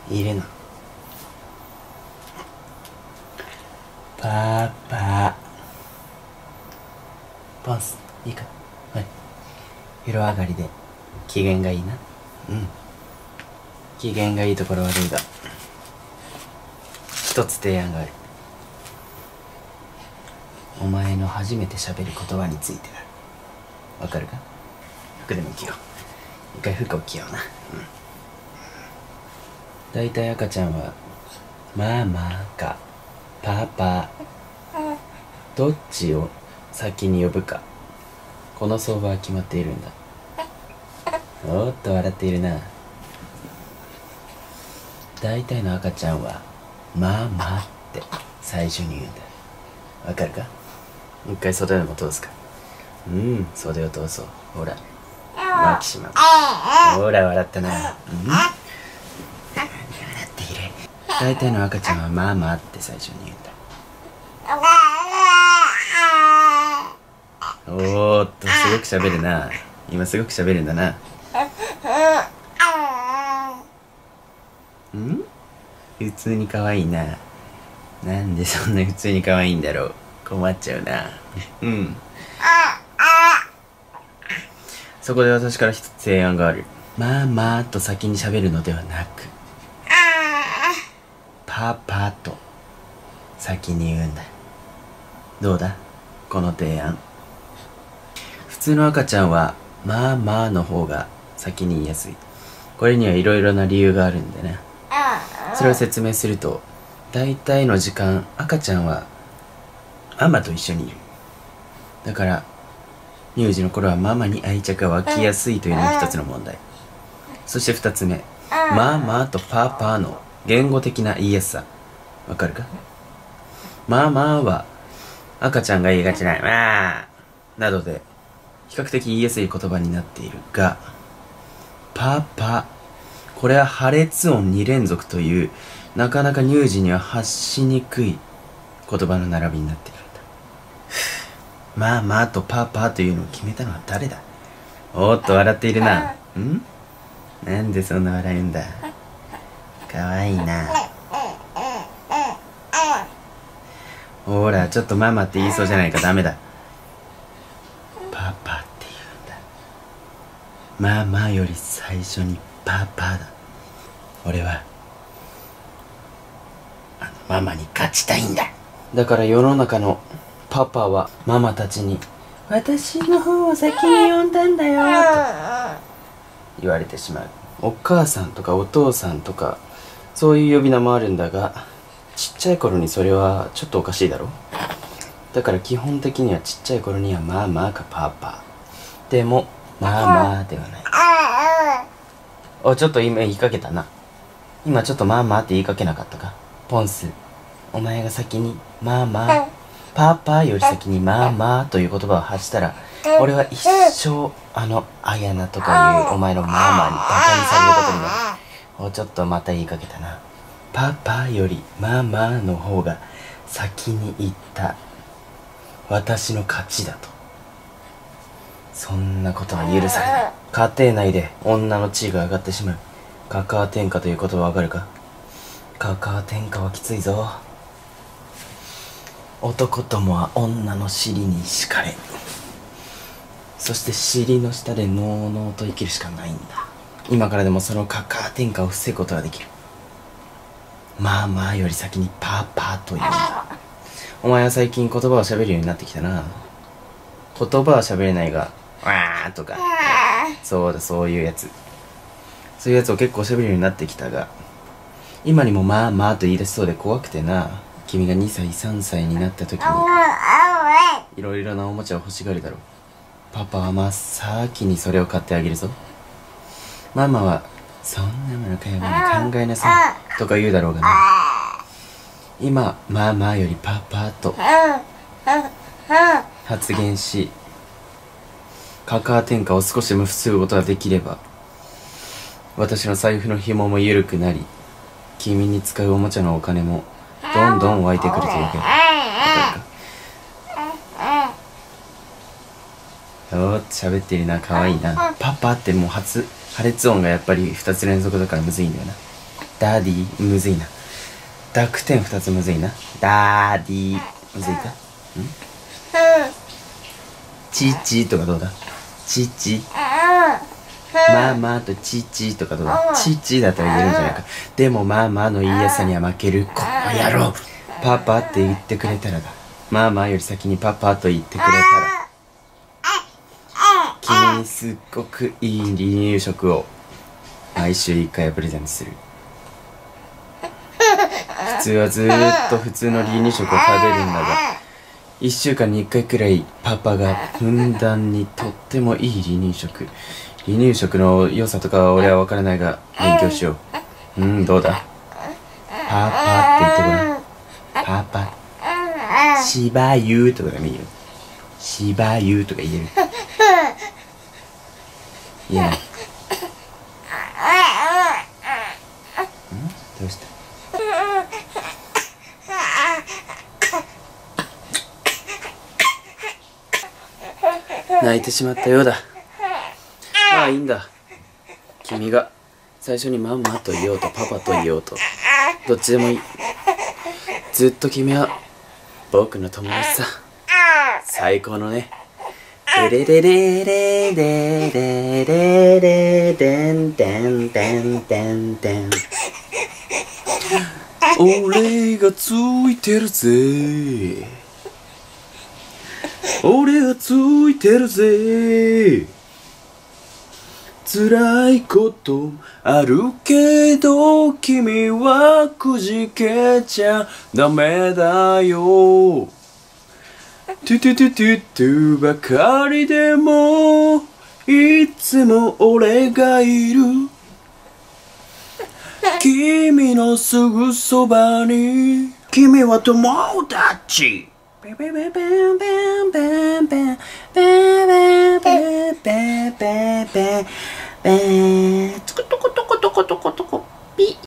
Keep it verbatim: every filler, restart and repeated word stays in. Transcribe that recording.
いるの。パパポンスいいか。はい、風呂上がりで機嫌がいいな。うん、機嫌がいいところ悪いが一つ提案がある。お前の初めて喋る言葉についてだ。わかるか。服でも着よう。一回服を着ような。うん、だいたい赤ちゃんはママかパパどっちを先に呼ぶか、この相場は決まっているんだ。おーっと笑っているな。大体の赤ちゃんはママって最初に言うんだ。わかるか。一回袖でも通すか。うん、袖を通そう。ほらマキシマム、ほら笑ったな。うん、笑っている。大体の赤ちゃんはママって最初に言うんだ。おーっとすごく喋るな。今すごく喋るんだな。ん？普通に可愛いな。なんでそんな普通に可愛いんだろう。困っちゃうな。うん。そこで私から一つ提案がある。ママと先に喋るのではなく、パパと先に言うんだ。どうだこの提案。普通の赤ちゃんはママの方が先に言いやすい。これにはいろいろな理由があるんでね。それを説明すると、大体の時間赤ちゃんはママと一緒にいる。だから乳児の頃はママに愛着が湧きやすいというのが一つの問題。そして二つ目、ママとパパの言語的な言いやすさ。わかるか。ママは赤ちゃんが言いがちなまあなどで比較的言いやすい言葉になっているが、パパ、これは破裂音に連続というなかなか乳児には発しにくい言葉の並びになっているんだ。ママとパパというのを決めたのは誰だ。おーっと笑っているな。ん？なんでそんな笑うんだ。かわいいな。ほらちょっとママって言いそうじゃないか。ダメだ。パパって言うんだ。ママより最初にパパだ。俺はあのママに勝ちたいんだ。だから世の中のパパはママたちに私の方を先に呼んだんだよと言われてしまう。お母さんとかお父さんとかそういう呼び名もあるんだが、ちっちゃい頃にそれはちょっとおかしいだろ。だから基本的にはちっちゃい頃にはママかパパでもママではない。お、ちょっと今言いかけたな。今ちょっとママって言いかけなかったか。ポンス、お前が先にママパパより先にママという言葉を発したら、俺は一生あのアヤナとかいうお前のママにバカにされることになる。お、ちょっとまた言いかけたな。パパよりママの方が先に言った。私の勝ちだと。そんなことは許されない。家庭内で女の地位が上がってしまう。カカア天下ということはわかるか。カカア天下はきついぞ。男どもは女の尻に敷かれ、そして尻の下でのうのうと生きるしかないんだ。今からでもそのカカア天下を防ぐことができる。ママより先にパパと言うんだ。お前は最近言葉を喋るようになってきたな。言葉は喋れないがわーとか、そうだそういうやつそういうやつを結構喋るようになってきたが、今にもまあまあと言い出しそうで怖くてな。君がにさいさんさいになった時にいろいろなおもちゃを欲しがるだろう。パパは真っ先にそれを買ってあげるぞ。ママはそんなものかように考えなさいとか言うだろうがな。今ママよりパパと発言し、カカア天下を少しでも防ぐことができれば、私の財布の紐も緩くなり、君に使うおもちゃのお金もどんどん湧いてくるというわけだ。わかるか。おーっと喋っているな。かわいいな。パパってもう発破裂音がやっぱりふたつ連続だからむずいんだよな。 ダディむずいな。濁点ふたつむずいな。ダーディむずいか。んチチとかどうだ。チチママとチチとかどうだ。チチだったら言えるんじゃないか。でもママの言いやすさには負ける。この野郎。パパって言ってくれたらだ。ママより先にパパと言ってくれたら、君にすっごくいい離乳食を毎週いっかいプレゼントする。普通はずーっと普通の離乳食を食べるんだが、いっしゅうかんにいっかいくらいパパがふんだんにとってもいい離乳食。離乳食の良さとかは俺は分からないが勉強しよう。うん、どうだ。パパって言ってごらん。パパ。しばゆとかでもいいよ。しばゆとか言える。言えない。ん？どうした？泣いてしまったようだ。ああ、いいんだ。君が最初にママと言おうとパパと言おうとどっちでもいい。ずっと君は僕の友達さ。最高のね。レレレレレレレレレデンデンデンデンデン。俺がついてるぜ。俺がついてるぜ。辛いことあるけど君はくじけちゃダメだよ。トゥトゥトゥトゥトゥばかりでもいつも俺がいる。君のすぐそばに君は友達。ベベベベンベンベンベンベンベンベンベンベンベンベン